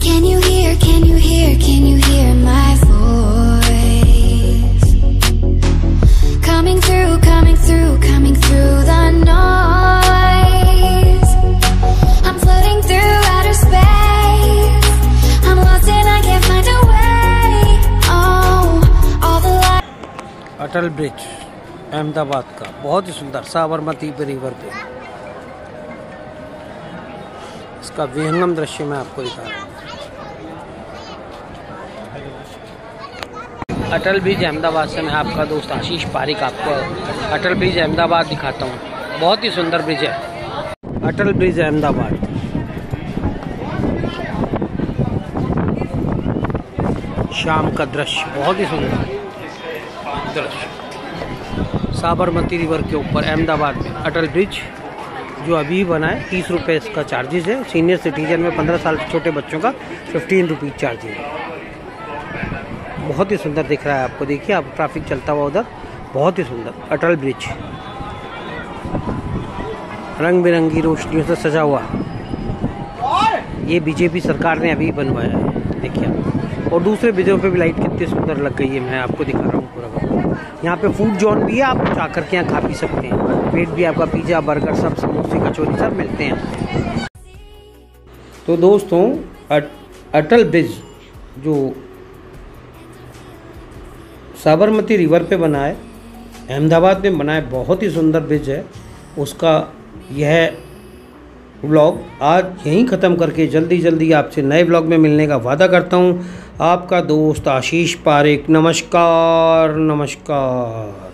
Can you hear, can you hear, can you hear my voice? Coming through, coming through, coming through the noise. I'm floating through outer space. I'm lost and I can't find a way. Oh, all the light. Atal bridge Ahmedabad का बहुत ही सुंदर Sabarmati river पे इसका विहंगम दृश्य मैं आपको दिखा रहा हूँ। अटल ब्रिज अहमदाबाद से मैं आपका दोस्त आशीष पारिक आपको अटल ब्रिज अहमदाबाद दिखाता हूँ। बहुत ही सुंदर ब्रिज है अटल ब्रिज अहमदाबाद। शाम का दृश्य बहुत ही सुंदर दृश्य साबरमती रिवर के ऊपर अहमदाबाद में अटल ब्रिज जो अभी बना है। 30 रुपये इसका चार्जेस है। सीनियर सिटीजन में 15 साल से छोटे बच्चों का 15 रुपीज़ चार्जेस है। बहुत ही सुंदर दिख रहा है आपको। देखिए आप ट्रैफिक चलता हुआ उधर बहुत ही सुंदर अटल ब्रिज रंग बिरंगी रोशनियों से सजा हुआ। ये बीजेपी सरकार ने अभी बनवाया है देखिए आप। और दूसरे ब्रिजों पे भी लाइट कितनी सुंदर लग गई है मैं आपको दिखा रहा हूँ पूरा। यहाँ पे फूड जोन भी है। आप जाकर के यहाँ खा पी सकते हैं। पेट भी आपका पिज़्ज़ा बर्गर सब समोसे कचौरी सब मिलते हैं। तो दोस्तों अटल ब्रिज जो साबरमती रिवर पे बना है अहमदाबाद में बना है बहुत ही सुंदर ब्रिज है। उसका यह व्लॉग आज यहीं ख़त्म करके जल्दी आपसे नए व्लॉग में मिलने का वादा करता हूँ। आपका दोस्त आशीष पारिक। नमस्कार नमस्कार।